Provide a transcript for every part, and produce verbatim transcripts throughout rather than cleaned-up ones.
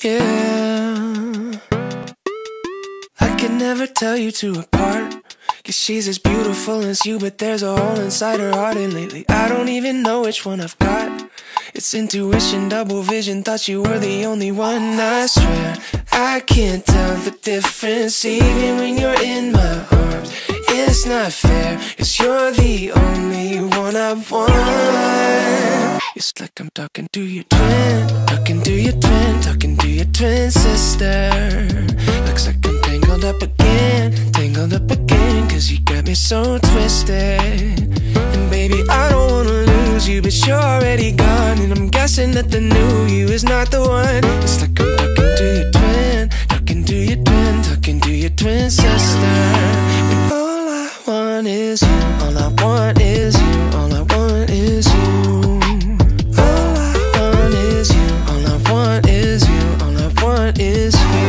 Yeah, I can never tell you two apart, 'cause she's as beautiful as you, but there's a hole inside her heart. And lately I don't even know which one I've got. It's intuition, double vision, thought you were the only one. I swear I can't tell the difference, even when you're in my arms. It's not fair, 'cause you're the only one I want. It's like I'm talking to your twin, talking to your twin, talking to your twin sister. Looks like I'm tangled up again, tangled up again, 'cause you got me so twisted. And baby, I don't wanna lose you, but you're already gone, and I'm guessing that the new you is not the one. It's like I'm talking to your twin, talking to your twin, talking to your twin sister. When all I want is you, all I want is you, all I want is you. All I want is you, all I want is you, all I want is you.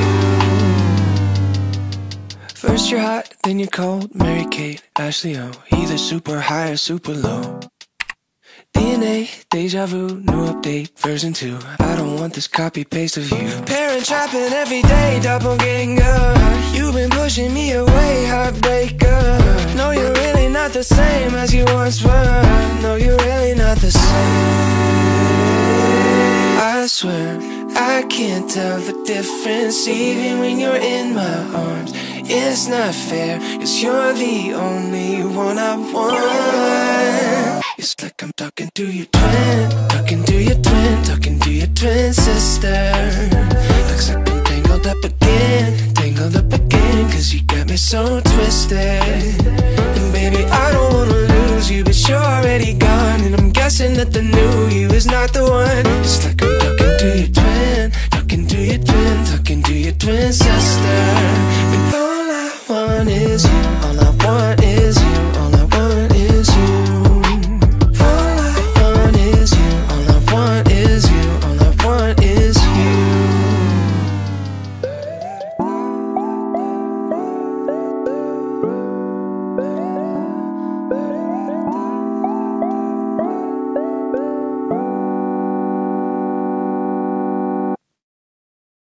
First you're hot, then you're cold, Mary-Kate, Ashley O. Either super high or super low. D N A, deja vu, new update, version two. I don't want this copy-paste of you. Parent trapping every day, doppelganger. You've been pushing me away, heartbreaker. No, you're really not the same as you once were. No, you're really not the same. I swear I can't tell the difference, even when you're in my arms. It's not fair, 'cause you're the only one I want. It's like I'm talking to your twin, talking to your twin, talking to your twin sister. Looks like I'm tangled up again, tangled up again, 'cause you got me so twisted. And baby, I don't wanna lose you, but you're already gone, and I'm guessing that the new you is not the one. It's like I'm talking to your twin, talking to your twin, talking to your twin sister. When all I want is you, all I want